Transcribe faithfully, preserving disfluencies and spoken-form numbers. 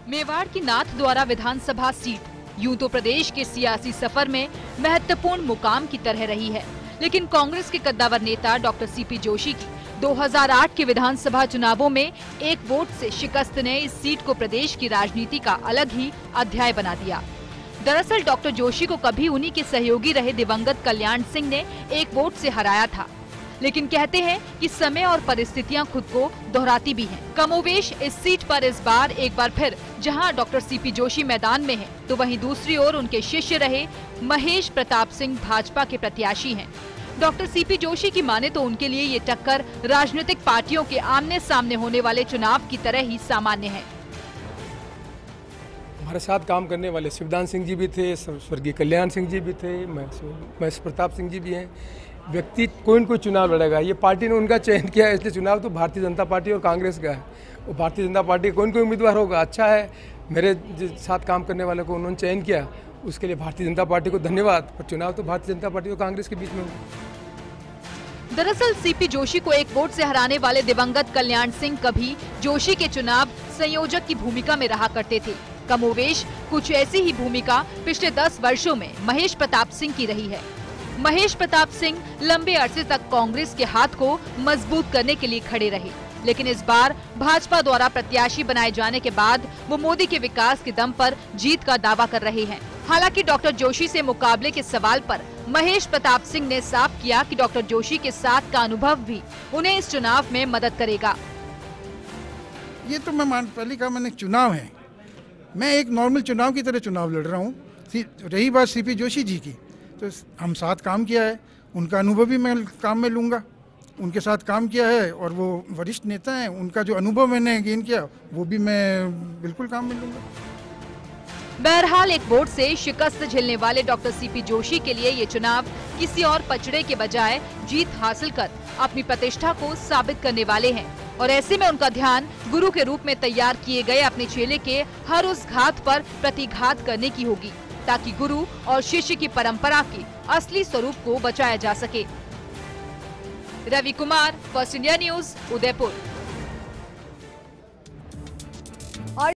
मेवाड़ की नाथ द्वारा विधानसभा सीट यूं तो प्रदेश के सियासी सफर में महत्वपूर्ण मुकाम की तरह रही है, लेकिन कांग्रेस के कद्दावर नेता डॉक्टर सीपी जोशी की दो हज़ार आठ के विधानसभा चुनावों में एक वोट से शिकस्त ने इस सीट को प्रदेश की राजनीति का अलग ही अध्याय बना दिया। दरअसल डॉक्टर जोशी को कभी उन्हीं के सहयोगी रहे दिवंगत कल्याण सिंह ने एक वोट से हराया था, लेकिन कहते हैं कि समय और परिस्थितियां खुद को दोहराती भी हैं। कमोवेश इस सीट पर इस बार एक बार फिर जहां डॉक्टर सीपी जोशी मैदान में हैं, तो वहीं दूसरी ओर उनके शिष्य रहे महेश प्रताप सिंह भाजपा के प्रत्याशी हैं। डॉक्टर सीपी जोशी की माने तो उनके लिए ये टक्कर राजनीतिक पार्टियों के आमने सामने होने वाले चुनाव की तरह ही सामान्य है। हमारे साथ काम करने वाले शिवदान सिंह जी भी थे, स्वर्गीय कल्याण सिंह जी भी थे, महेश प्रताप सिंह जी भी हैं। व्यक्ति कोई न कोई चुनाव लड़ेगा, ये पार्टी ने उनका चयन किया है, इसलिए चुनाव तो भारतीय जनता पार्टी और कांग्रेस का है। वो भारतीय जनता पार्टी कोई न कोई उम्मीदवार होगा, अच्छा है। मेरे साथ काम करने वाले को उन्होंने चयन किया, उसके लिए भारतीय जनता पार्टी को धन्यवाद। पर चुनाव तो भारतीय जनता पार्टी और कांग्रेस के बीच में होगा। दरअसल सीपी जोशी को एक वोट से हराने वाले दिवंगत कल्याण सिंह कभी जोशी के चुनाव संयोजक की भूमिका में रहा करते थे। कमोवेश कुछ ऐसी ही भूमिका पिछले दस वर्षों में महेश प्रताप सिंह की रही है। महेश प्रताप सिंह लंबे अरसे तक कांग्रेस के हाथ को मजबूत करने के लिए खड़े रहे, लेकिन इस बार भाजपा द्वारा प्रत्याशी बनाए जाने के बाद वो मोदी के विकास के दम पर जीत का दावा कर रहे हैं। हालांकि डॉक्टर जोशी से मुकाबले के सवाल पर महेश प्रताप सिंह ने साफ किया कि डॉक्टर जोशी के साथ का अनुभव भी उन्हें इस चुनाव में मदद करेगा। ये तो मैं मान पहले कहा मैंने चुनाव है, मैं एक नॉर्मल चुनाव की तरह चुनाव लड़ रहा हूँ। रही बात सीपी जोशी जी की, तो हम साथ काम किया है, उनका अनुभव भी मैं काम में लूँगा। उनके साथ काम किया है और वो वरिष्ठ नेता हैं, उनका जो अनुभव मैंने गेन किया वो भी मैं बिल्कुल काम में लूँगा। बहरहाल एक वोट से शिकस्त झेलने वाले डॉक्टर सीपी जोशी के लिए ये चुनाव किसी और पचड़े के बजाय जीत हासिल कर अपनी प्रतिष्ठा को साबित करने वाले हैं, और ऐसे में उनका ध्यान गुरु के रूप में तैयार किए गए अपने चेले के हर उस घात पर प्रतिघात करने की होगी, ताकि गुरु और शिष्य की परंपरा के असली स्वरूप को बचाया जा सके। Ravi Kumar, first India news, Udaipur.